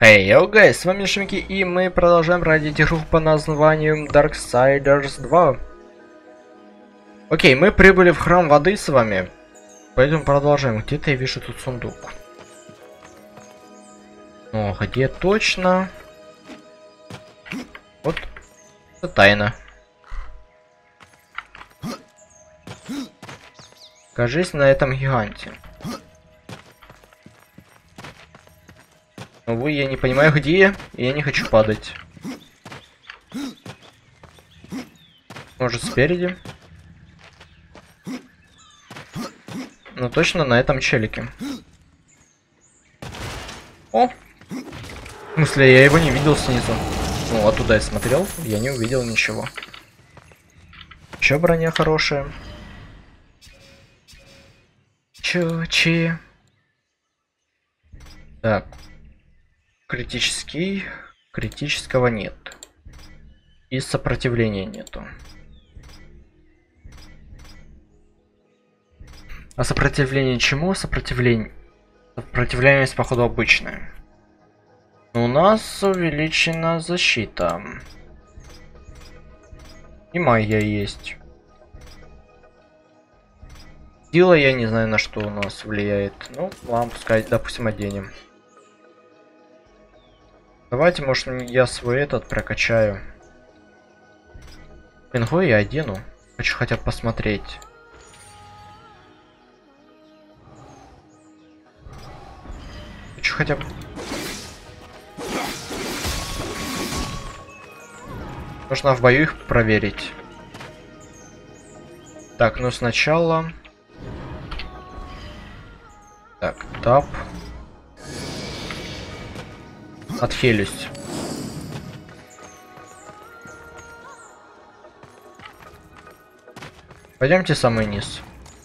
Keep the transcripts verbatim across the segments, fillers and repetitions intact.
Эй, йоу, гайс, с вами Шимки, и мы продолжаем ради игру по названию Darksiders два. Окей, мы прибыли в храм воды с вами, поэтому продолжаем. Где-то я вижу тут сундук. Но где точно? Вот, это тайна. Кажись, на этом гиганте. Увы, я не понимаю, где я, и я не хочу падать. Может, спереди? Но точно на этом челике. О! В смысле, я его не видел снизу. Ну, оттуда я смотрел, я не увидел ничего. Чё, броня хорошая? Чё, че? Так. Критический. Критического нет. И сопротивления нету. А сопротивление чему? Сопротивление. Сопротивляемость, походу, обычная. Но у нас увеличена защита. И магия есть. Сила я не знаю, на что у нас влияет. Ну, ладно, пускай, допустим, оденем. Давайте, может, я свой этот прокачаю. Пингу я одену. Хочу хотя бы посмотреть. Хочу хотя бы... Нужно в бою их проверить. Так, ну сначала... Так, тап. Отхилюсь. Пойдемте самый низ.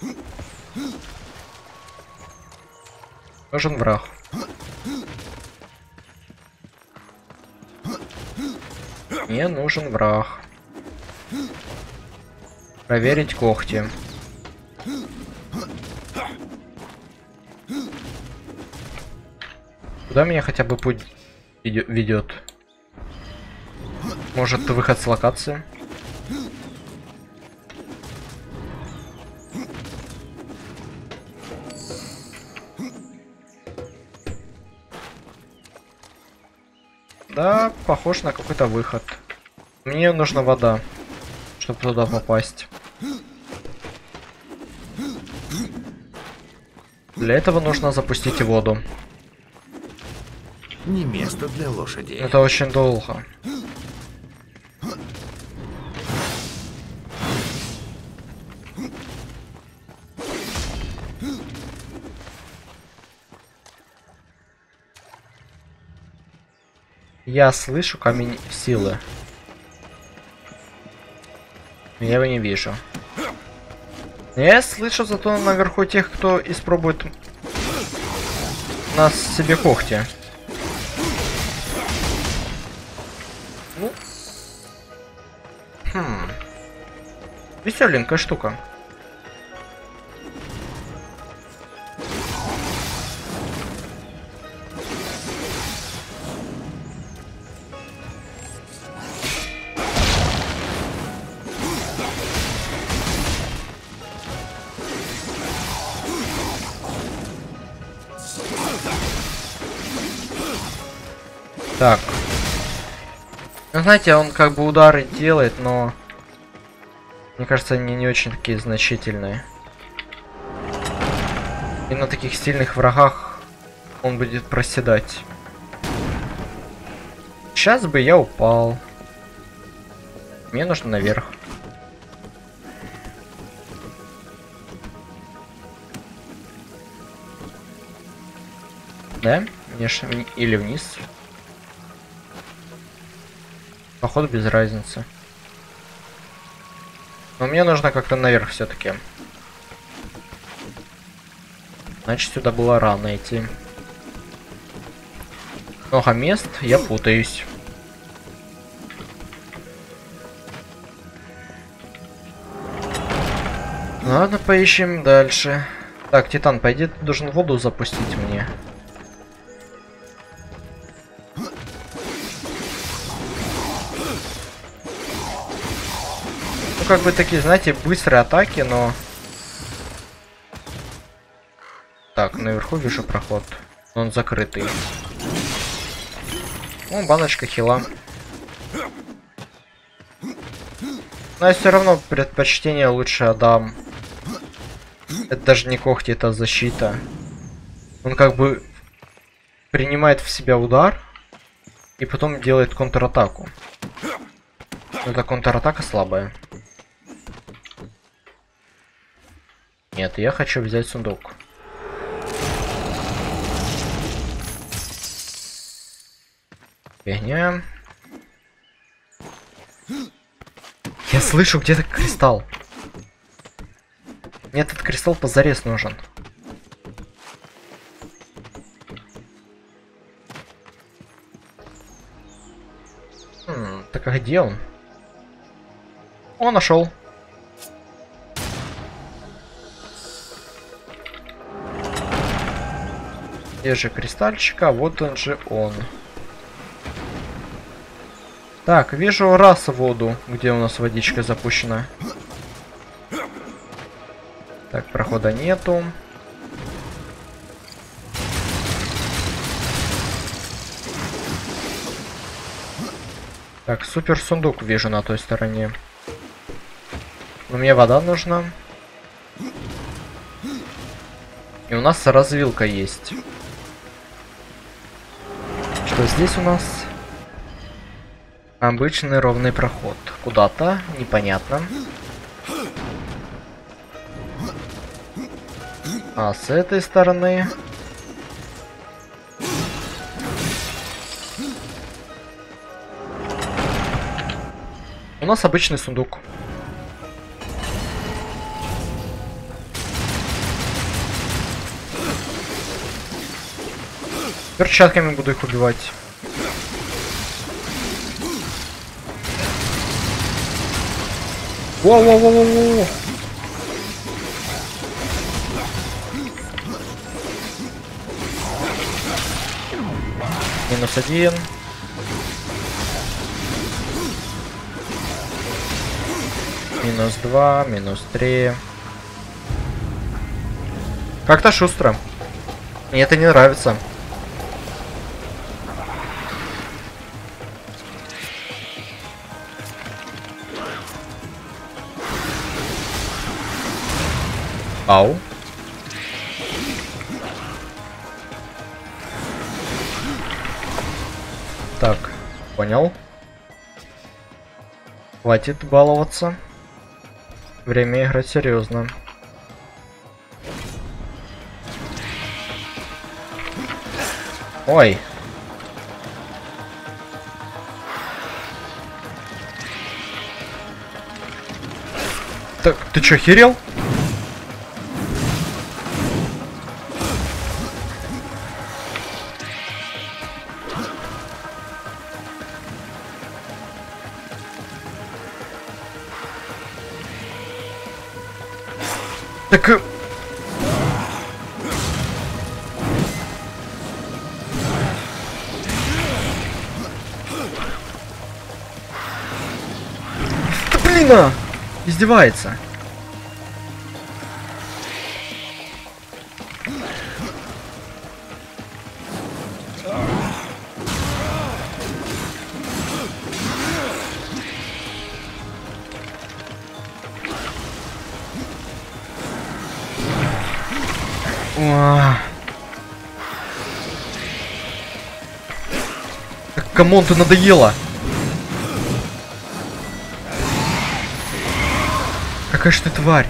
Нужен враг. Мне нужен враг. Проверить когти. Куда меня хотя бы путь ведет? Может, выход с локации? Да, похож на какой-то выход. Мне нужна вода, чтобы туда попасть. Для этого нужно запустить воду. Не место для лошади. Это очень долго. Я слышу камень силы. Но я его не вижу. Я слышу зато наверху тех, кто испробует нас себе когти. Ну. Хм. Веселенькая штука. Так. Ну, знаете, он как бы удары делает, но... Мне кажется, они не очень такие значительные. И на таких сильных врагах он будет проседать. Сейчас бы я упал. Мне нужно наверх. Да? Мне ж... Или вниз. Походу без разницы. Но мне нужно как-то наверх все-таки. Значит, сюда было рано идти. Много мест, я путаюсь. Ладно, поищем дальше. Так, Титан, пойди, ты должен воду запустить мне. как бы такие, знаете, быстрые атаки, но... Так, наверху вижу проход. Но он закрытый. О, баночка хила. Но я все равно предпочтение лучше отдам. Это даже не когти, это защита. Он как бы принимает в себя удар и потом делает контратаку. Но эта контратака слабая. Нет, я хочу взять сундук. Фигня. Я слышу где-то кристалл. Мне этот кристалл позарез нужен. Хм, так а где он? О, нашел. Где же кристальчика? Вот он же он. Так, вижу раз воду, где у нас водичка запущена. Так, прохода нету. Так, супер сундук вижу на той стороне. Но мне вода нужна. И у нас развилка есть. Что здесь у нас? Обычный ровный проход. Куда-то, непонятно. А с этой стороны... У нас обычный сундук. Перчатками буду их убивать. Воу-воу-воу-воу-воу! Минус один. Минус два, минус три. Как-то шустро. Мне это не нравится. Ау. Так, понял. Хватит баловаться. Время играть серьезно. Ой. Так, ты чё, херел? Так... Да блин! А! Издевается. Камон, ты надоела. Какая ж ты тварь.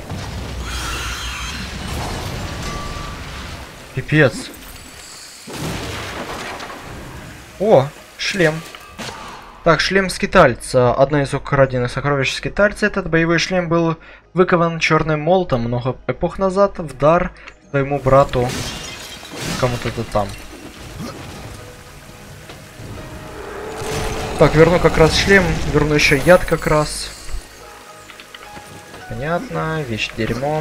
Пипец. О, шлем. Так, шлем скитальца. Одна из украденных сокровищ скитальца. Этот боевой шлем был выкован черным молотом много эпох назад в дар своему брату. Кому-то там. Так, верну как раз шлем, верну еще яд как раз. Понятно, вещь дерьмо.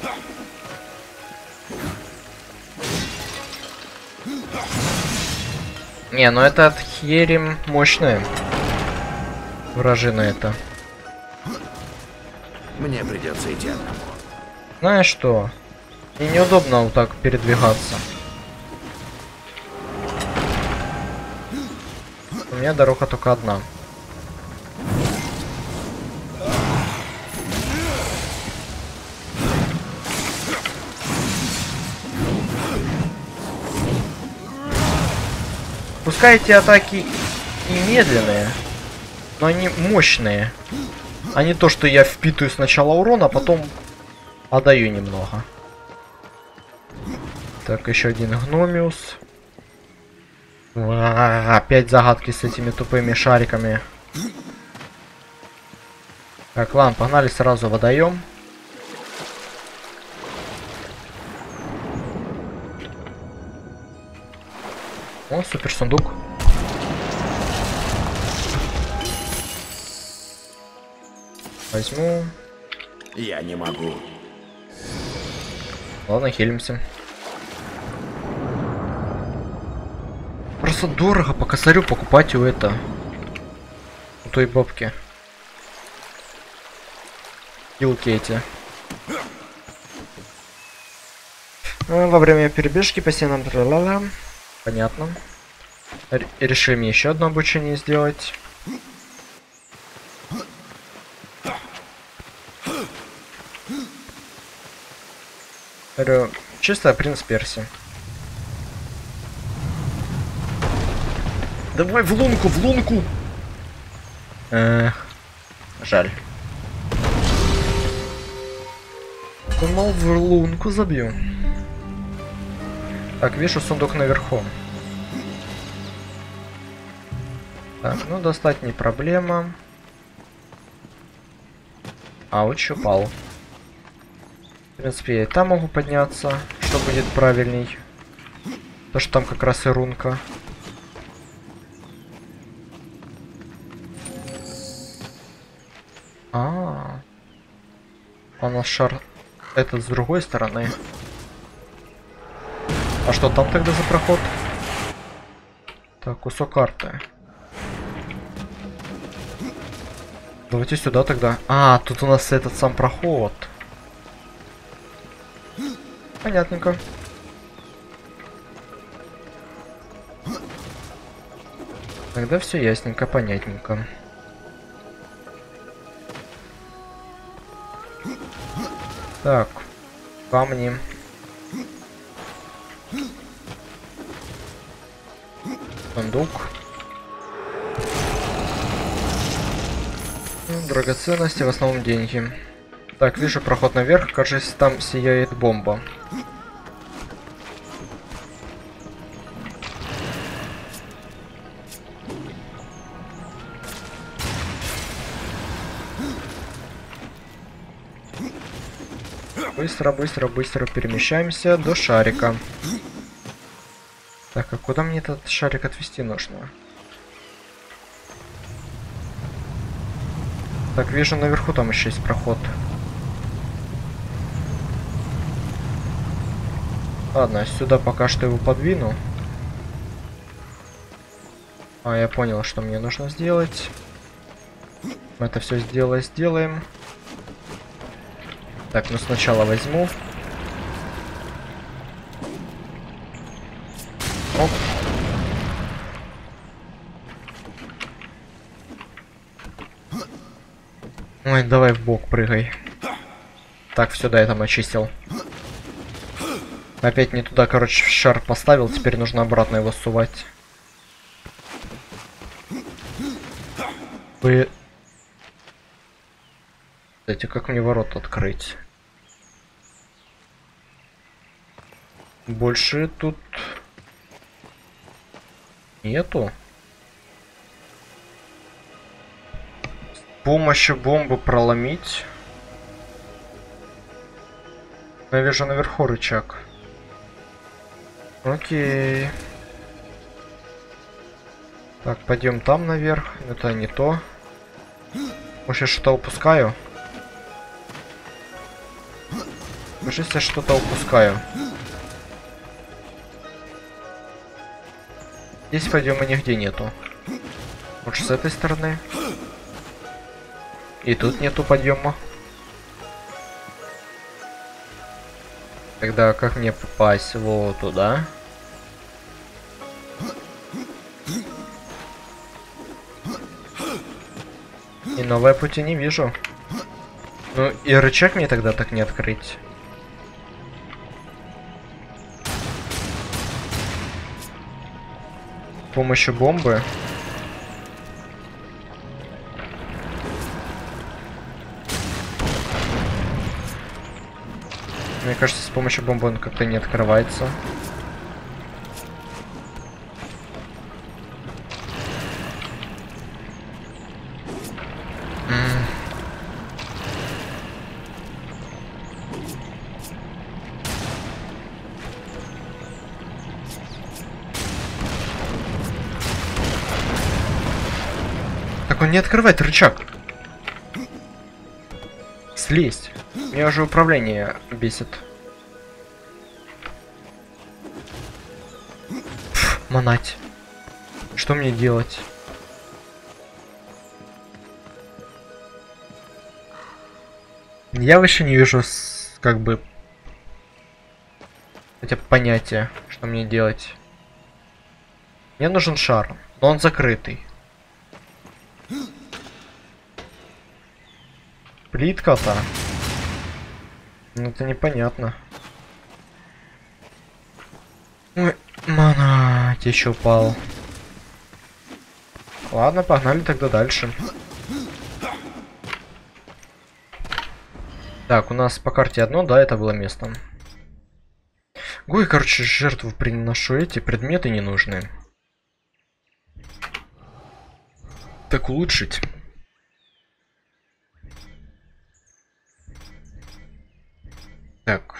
Не, ну этот херем мощная. Вражина это. Мне придется идти одному. Знаешь что? Мне неудобно вот так передвигаться. У меня дорога только одна. Пускай эти атаки и медленные, но они мощные. А не то, что я впитываю сначала урон, а потом отдаю немного. Так, еще один гномиус. А, опять загадки с этими тупыми шариками. Так, ладно, погнали сразу водоем. О, супер сундук. Возьму. Я не могу. Ладно, хилимся. Просто дорого по косарю покупать у это. У той бабки. Хилки эти. А, во время перебежки по стенам. Тра-ла-ла. Понятно. Р решим еще одно обучение сделать. Говорю, чисто принц Перси. Давай в лунку, в лунку! Эх, жаль. Думал, в лунку забью. Так, вижу сундук наверху. Так, ну достать не проблема. Ауч, упал. В принципе, я и там могу подняться, что будет правильней. Потому что там как раз и рунка. А, -а, -а. У нас шар этот с другой стороны. А что там тогда за проход? Так, кусок карты. Давайте сюда тогда. А, тут у нас этот сам проход. Понятненько. Тогда все ясненько, понятненько. Так, камни. Сундук. Драгоценности, в основном деньги. Так, вижу проход наверх, кажется, там сияет бомба. Быстро, быстро, быстро перемещаемся до шарика. Так, а куда мне этот шарик отвести нужно? Так, вижу, наверху там еще есть проход. Ладно, сюда пока что его подвину. А, я понял, что мне нужно сделать. Мы это все сделаем, сделаем. Так, ну сначала возьму. Оп. Ой, давай в бок прыгай. Так, все, да, я там очистил. Опять не туда, короче, шар поставил, теперь нужно обратно его сувать. Вы... Кстати, как мне ворот открыть? Больше тут... нету. С помощью бомбы проломить. Я вижу наверху рычаг. Окей. Так, пойдем там наверх. Это не то. Может, я что-то упускаю? Кажется, я что-то упускаю. Здесь подъема нигде нету. Может, с этой стороны? И тут нету подъема. Тогда как мне попасть вот туда? И новые пути не вижу. Ну и рычаг мне тогда так не открыть. С помощью бомбы. Мне кажется, с помощью бомбы он как-то не открывается. М. Так он не открывает рычаг. Слезть. Меня уже управление бесит. Фу, манать. Что мне делать? Я вообще не вижу с, как бы хотя бы понятия, что мне делать. Мне нужен шар, но он закрытый. Плитка-то. Ну это непонятно. Ой, мана, еще упал. Ладно, погнали тогда дальше. Так, у нас по карте одно, да, это было место. Ой, короче, жертву приношу, эти предметы не нужны. Так улучшить. Так.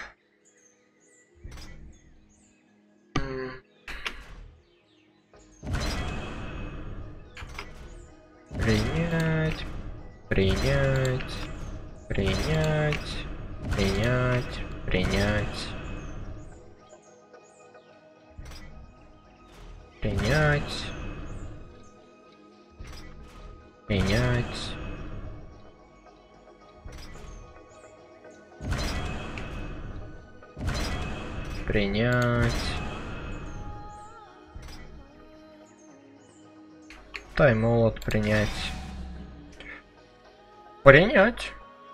Принять. Принять. Принять. Принять. Принять. Принять. Принять. Принять. Тайм-молот принять. Принять.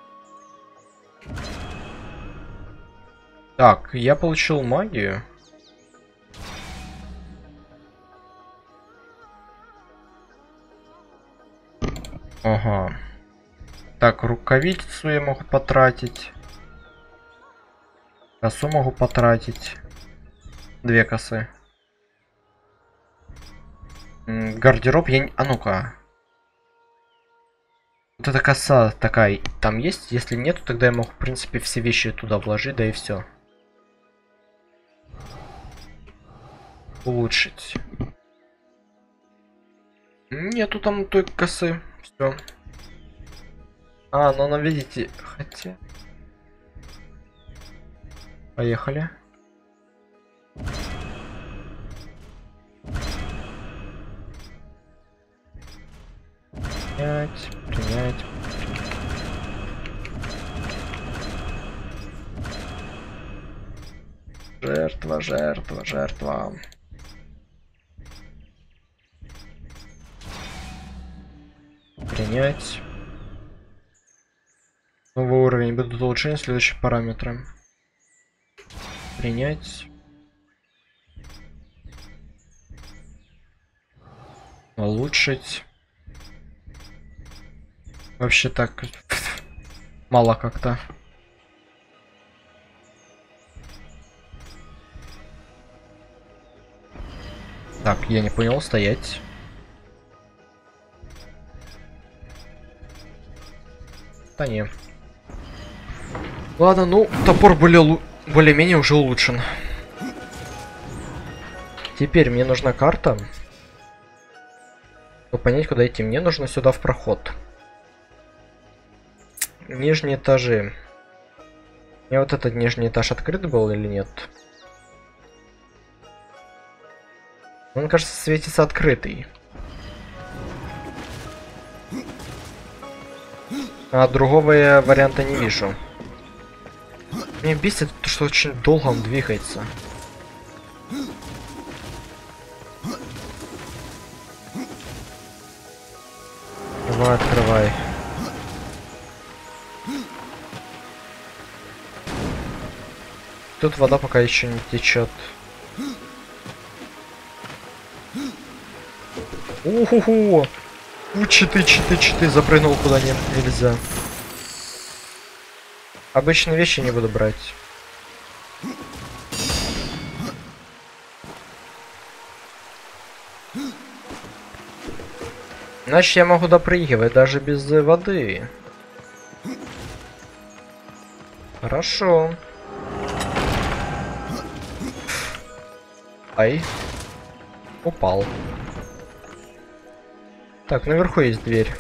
Так, я получил магию. Ага. Так, рукавицу я могу потратить. Косу могу потратить. Две косы. М, гардероб я не... А ну-ка. Вот эта коса такая там есть? Если нет, то тогда я могу, в принципе, все вещи туда вложить, да и все. Улучшить. Нету там той косы. Все. А, ну она, видите, хотя... Поехали. Принять, принять. Жертва, жертва, жертва. Принять. Новый уровень. Будут улучшения следующие параметры. Принять. Улучшить. Вообще так мало как-то. Так, я не понял, стоять. Да не. Ладно, ну топор более более-менее уже улучшен. Теперь мне нужна карта. Чтобы понять, куда идти. Мне нужно сюда в проход. Нижние этажи. Мне вот этот нижний этаж открыт был или нет? Он, кажется, светится открытый. А другого я варианта не вижу. Меня бесит то, что очень долго он двигается. Давай, открывай. Тут вода пока еще не течет. Уху-ху! У, читы, читы, читы, запрыгнул куда не, нельзя. Обычные вещи не буду брать. Значит, я могу допрыгивать даже без воды. Хорошо. Ай. Упал. Так, наверху есть дверь.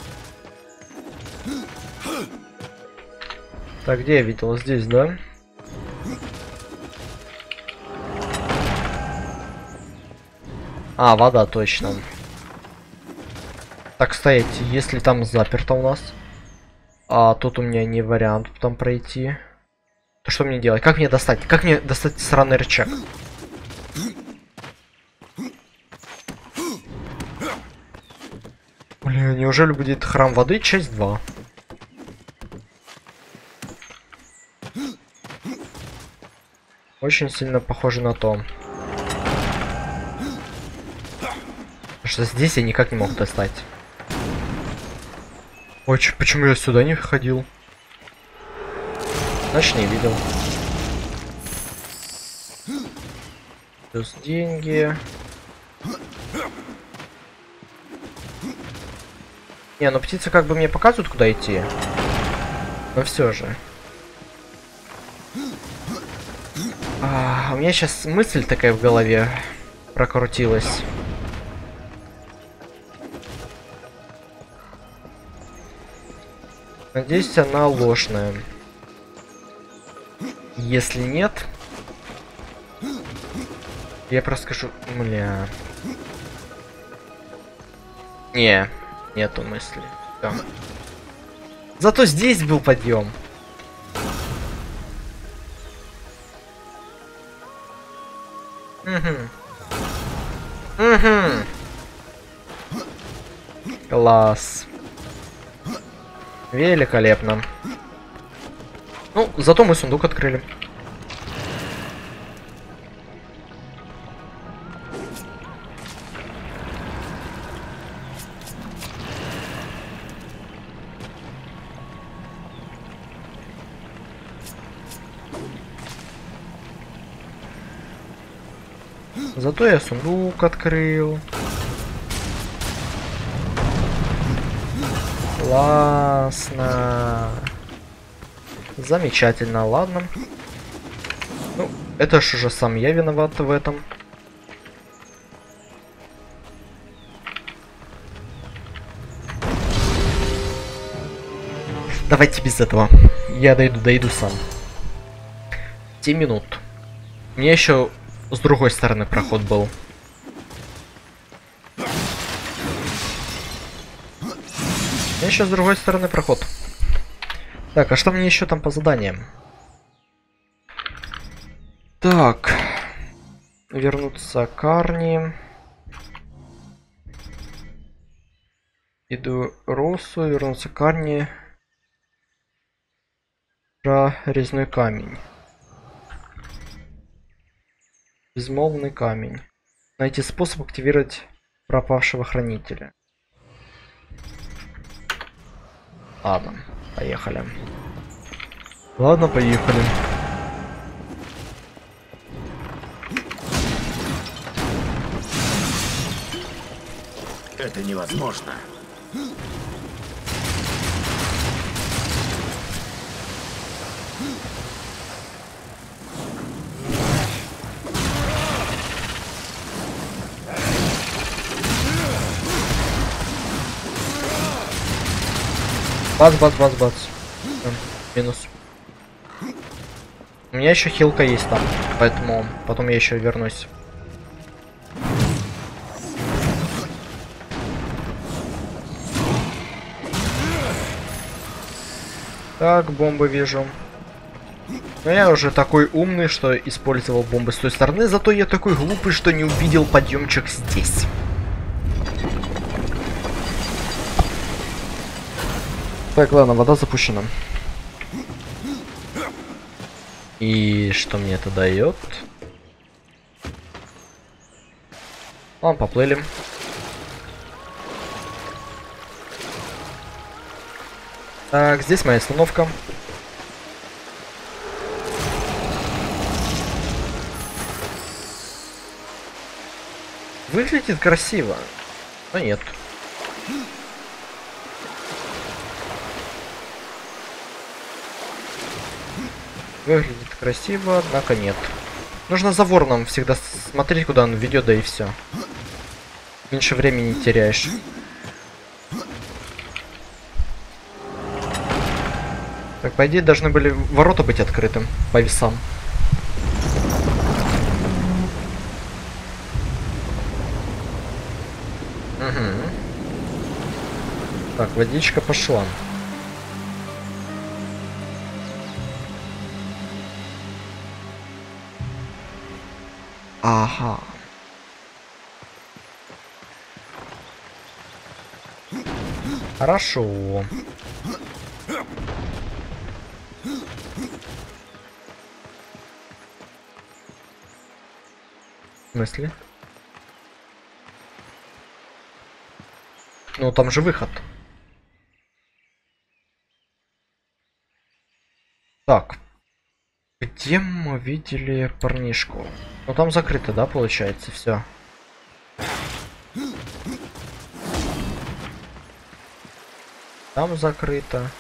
Так, где я видел? Здесь, да? А, вода, точно. Так, стоять, если там заперто у нас. А тут у меня не вариант там пройти. То что мне делать? Как мне достать? Как мне достать сраный рычаг? Бля, неужели будет храм воды, часть два? Очень сильно похоже на то. Потому что здесь я никак не мог достать. Ой, чё, почему я сюда не ходил? Значит, не видел. Плюс деньги. Не, ну птицы как бы мне показывают, куда идти. Но все же. А, у меня сейчас мысль такая в голове прокрутилась. Надеюсь, она ложная. Если нет, я просто скажу, бля. Не, нету мысли. Да. Зато здесь был подъем. Угу. Угу. Класс. Великолепно. Ну, зато мы сундук открыли. Зато я сундук открыл. Классно. Замечательно, ладно. Ну, это ж уже сам я виноват в этом. Давайте без этого. Я дойду, дойду сам. семь минут. У меня еще с другой стороны проход был. У меня еще с другой стороны проход. Так, а что мне еще там по заданиям? Так. Вернуться к Арни. Иду Росу, вернуться к Арни. Про резной камень. Безмолвный камень. Найти способ активировать пропавшего хранителя. Ладно, поехали. Ладно, поехали. Это невозможно. Бац, бац, бац, бац. Там, минус. У меня еще хилка есть там, поэтому потом я еще вернусь. Так, бомбы вижу. Но я уже такой умный, что использовал бомбы с той стороны, зато я такой глупый, что не увидел подъемчик здесь. Так, ладно, вода запущена. И что мне это дает? Ладно, поплыли. Так, здесь моя остановка. Выглядит красиво, но нет. Выглядит красиво, однако нет. Нужно за вороном всегда смотреть, куда он ведет, да и все. Меньше времени теряешь. Так, по идее, должны были ворота быть открыты по весам. Угу. Так, водичка пошла. Ага. Хорошо. В смысле? Ну, там же выход. Так. Где мы видели парнишку? Ну, там закрыто, да, получается, все. Там закрыто.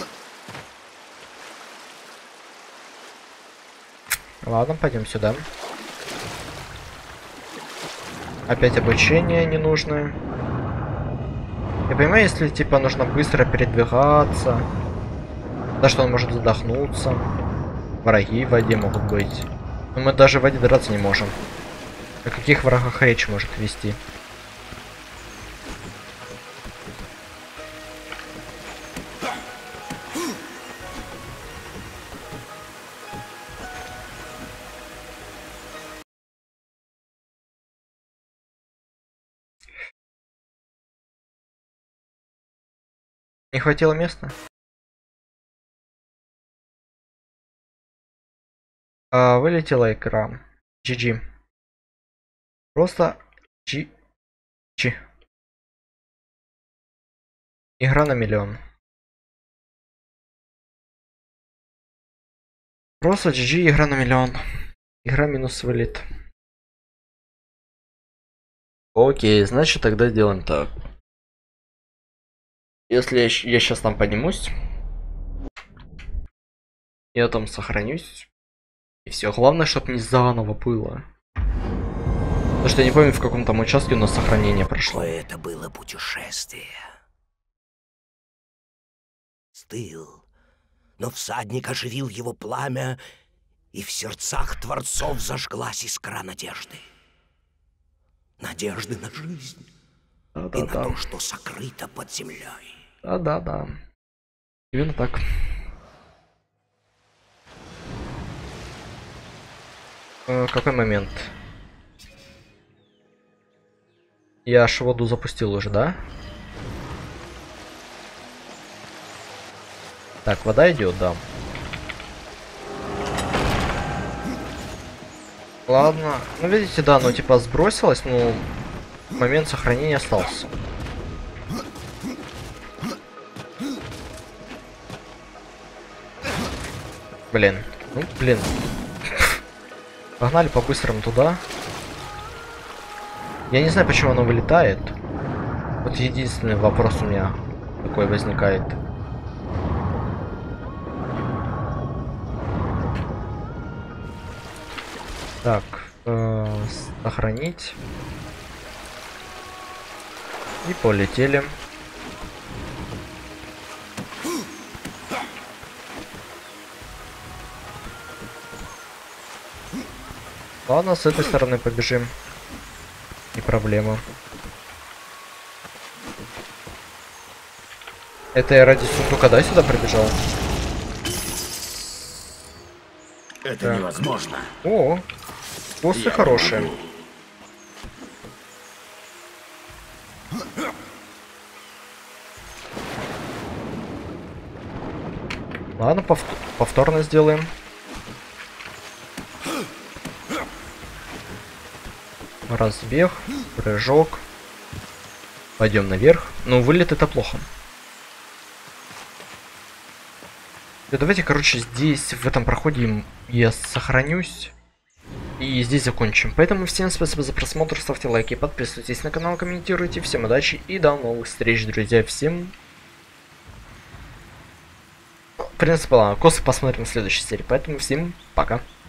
Ладно, пойдем сюда. Опять обучение ненужное. Я понимаю, если типа нужно быстро передвигаться, да, что он может задохнуться. Враги в воде могут быть. Но мы даже в воде драться не можем. О каких врагах речь может вести? Не хватило места? А, вылетела экран. джи джи. Просто джи джи. Игра на миллион. Просто джи джи, игра на миллион. Игра минус вылет. Окей, значит тогда делаем так. Если я, я сейчас там поднимусь, я там сохранюсь. И все. Главное, чтобы не заново было. Потому что я не помню, в каком там участке у нас сохранение прошло. Это было путешествие. Стыл. Но всадник оживил его пламя, и в сердцах творцов зажглась искра надежды. Надежды на жизнь. Да, да, и да. на то, что сокрыто под землей. Да-да-да. Именно так. Э, какой момент? Я аж воду запустил уже, да? Так, вода идет, да. Ладно. Ну, видите, да, ну типа сбросилась, но момент сохранения остался. Блин. Ну, блин. Погнали по-быстрому туда. Я не знаю, почему оно вылетает. Вот единственный вопрос у меня такой возникает. Так, э, сохранить. И полетели. Ладно, с этой стороны побежим. Не проблема. Это я ради сундука, да, сюда пробежал? Это Так. невозможно. О, боссы Я хорошие. могу. Ладно, повт- повторно сделаем. Разбег, прыжок. Пойдем наверх. Ну, вылет это плохо. Да, давайте, короче, здесь, в этом проходе я сохранюсь. И здесь закончим. Поэтому всем спасибо за просмотр, ставьте лайки, подписывайтесь на канал, комментируйте. Всем удачи и до новых встреч, друзья. Всем... В принципе, ладно, косы посмотрим в следующей серии. Поэтому всем пока.